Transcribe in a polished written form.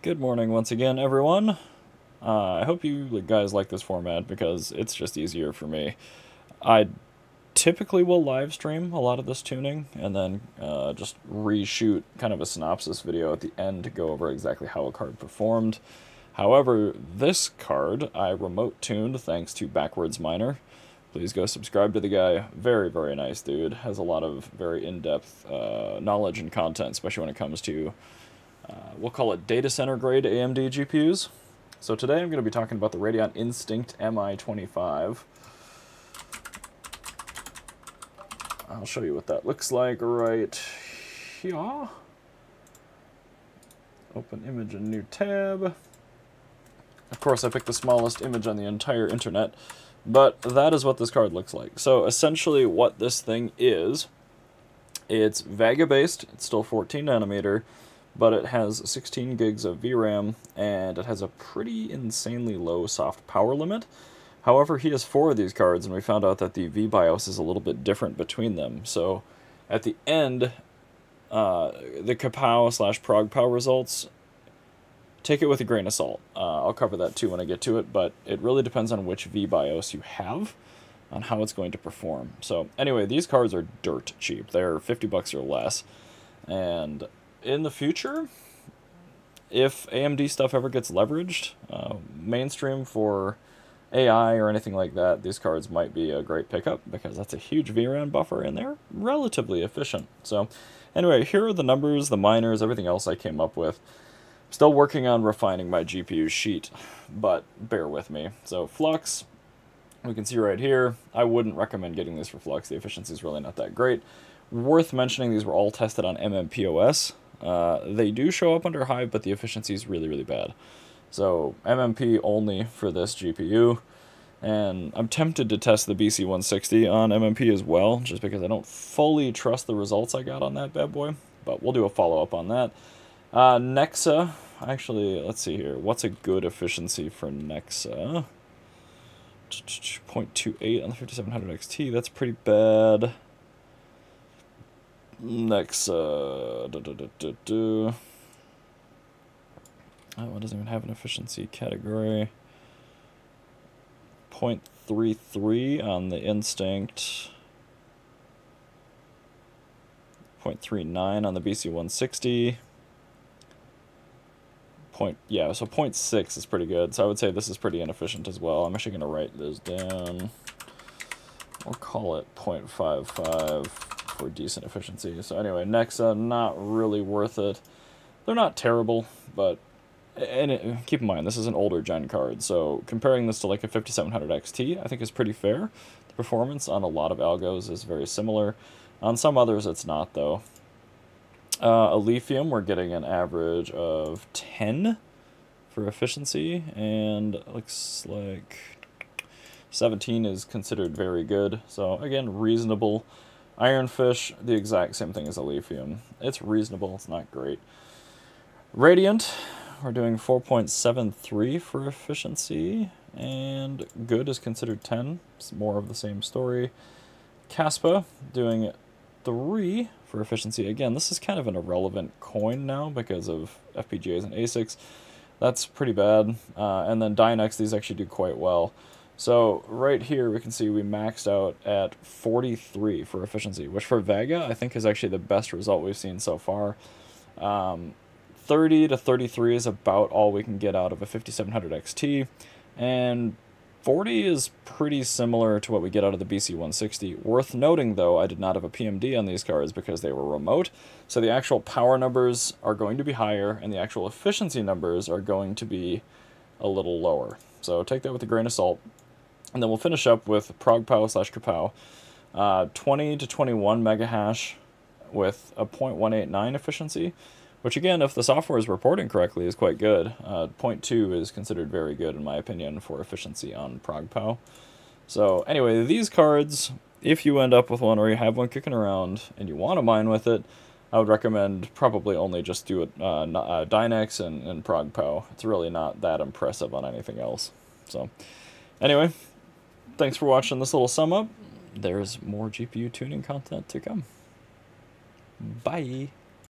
Good morning once again, everyone. I hope you guys like this format because it's just easier for me. I typically will live stream a lot of this tuning and then just reshoot kind of a synopsis video at the end to go over exactly how a card performed. However, this card I remote tuned thanks to Backwards Miner. Please go subscribe to the guy. Very, very nice dude. Has a lot of very in-depth knowledge and content, especially when it comes to we'll call it data center grade AMD GPUs. So today I'm going to be talking about the Radeon Instinct Mi25. I'll show you what that looks like right here. Open image in new tab. Of course I picked the smallest image on the entire internet, but that is what this card looks like. So essentially what this thing is, it's Vega based, it's still 14 nanometer, but it has 16 gigs of VRAM, and it has a pretty insanely low soft power limit. However, he has 4 of these cards, and we found out that the VBIOS is a little bit different between them. So at the end, the KAPoW/ProgPoW results, take it with a grain of salt. I'll cover that too when I get to it, but it really depends on which VBIOS you have on how it's going to perform. So anyway, these cards are dirt cheap. They're 50 bucks or less, and in the future, if AMD stuff ever gets leveraged, mainstream for AI or anything like that, these cards might be a great pickup because that's a huge VRAM buffer and they're relatively efficient. So anyway, here are the numbers, the miners, everything else I came up with. Still working on refining my GPU sheet, but bear with me. So Flux, we can see right here, I wouldn't recommend getting this for Flux. The efficiency is really not that great. Worth mentioning, these were all tested on MMPOS. They do show up under Hive, but the efficiency is really, really bad. So MMP only for this GPU, and I'm tempted to test the BC160 on MMP as well, just because I don't fully trust the results I got on that bad boy, but we'll do a follow-up on that. Nexa, actually, let's see here, what's a good efficiency for Nexa? 0.28 on the 5700 XT, that's pretty bad. Nexa, oh, it doesn't even have an efficiency category. 0.33 on the Instinct. 0.39 on the BC160. Yeah, so 0.6 is pretty good. So I would say this is pretty inefficient as well. I'm actually going to write this down. I'll call it 0.55 for decent efficiency. So anyway, Nexa, not really worth it. They're not terrible, but keep in mind, this is an older gen card, so comparing this to like a 5700 XT, I think is pretty fair. The performance on a lot of algos is very similar. On some others, it's not, though. Alephium, we're getting an average of 10 for efficiency, and it looks like 17 is considered very good. So again, reasonable. Ironfish, the exact same thing as Alephium. It's reasonable, it's not great. Radiant, we're doing 4.73 for efficiency, and good is considered 10. It's more of the same story. Caspa, doing 3 for efficiency. Again, this is kind of an irrelevant coin now because of FPGAs and ASICs. That's pretty bad. And then Dynex, these actually do quite well. So right here we can see we maxed out at 43 for efficiency, which for Vega I think is actually the best result we've seen so far. 30 to 33 is about all we can get out of a 5700 XT, and 40 is pretty similar to what we get out of the BC160. Worth noting, though, I did not have a PMD on these cards because they were remote, so the actual power numbers are going to be higher, and the actual efficiency numbers are going to be a little lower. So take that with a grain of salt. And then we'll finish up with ProgPoW/KAPoW, 20 to 21 megahash with a 0.189 efficiency, which again, if the software is reporting correctly, is quite good. 0.2 is considered very good, in my opinion, for efficiency on ProgPoW. So anyway, these cards, if you end up with one or you have one kicking around and you want to mine with it, I would recommend probably only just do it Dynex and ProgPoW. It's really not that impressive on anything else. So anyway, thanks for watching this little sum up. There's more GPU tuning content to come. Bye.